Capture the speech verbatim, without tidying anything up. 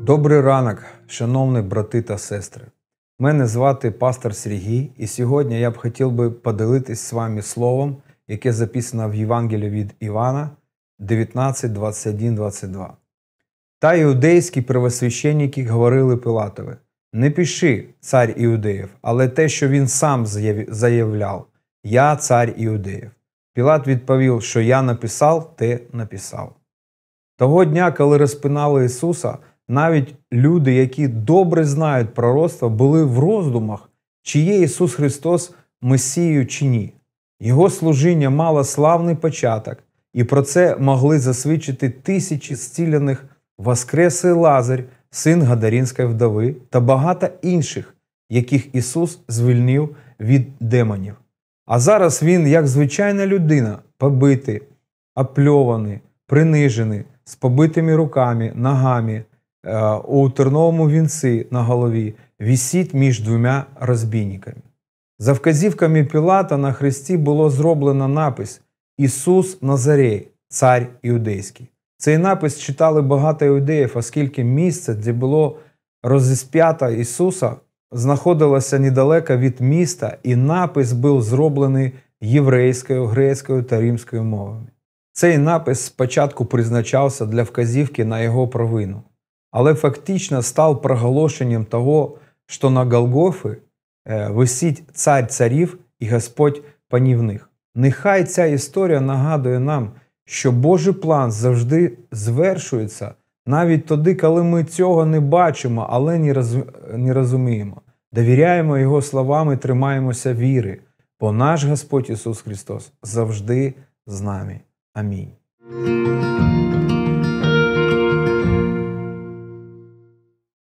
Добрий ранок, шановні брати та сестри. Мене звати пастор Сергій, і сьогодні я б хотів би поділитись з вами словом, яке записано в Євангелії від Івана дев'ятнадцять, двадцять один, двадцять два. Та іудейські первосвященники говорили Пилатові: «Не пиши, цар іудеїв, але те, що він сам заявляв: я цар іудеїв». Пілат відповів, що я написав, те написав. Того дня, коли розпинали Ісуса, навіть люди, які добре знають пророцтва, були в роздумах, чи є Ісус Христос Месією чи ні. Його служіння мало славний початок, і про це могли засвідчити тисячі зцілених: воскреслий Лазар, син Гадаринської вдови, та багато інших, яких Ісус звільнив від демонів. А зараз Він, як звичайна людина, побитий, опльований, принижений, з побитими руками, ногами, у терновому вінці на голові, висить між двома розбійниками. За вказівками Пілата на хресті було зроблено напис «Ісус Назарей, цар іудейський». Цей напис читали багато іудеїв, оскільки місце, де було розіп'ято Ісуса, знаходилося недалеко від міста, і напис був зроблений єврейською, грецькою та римською мовами. Цей напис спочатку призначався для вказівки на його провину, але фактично став проголошенням того, що на Голгофі висить цар царів і Господь панівних. Нехай ця історія нагадує нам, що Божий план завжди звершується навіть тоді, коли ми цього не бачимо, але не розуміємо. Довіряємо Його словам і тримаємося віри, бо наш Господь Ісус Христос завжди з нами. Амінь.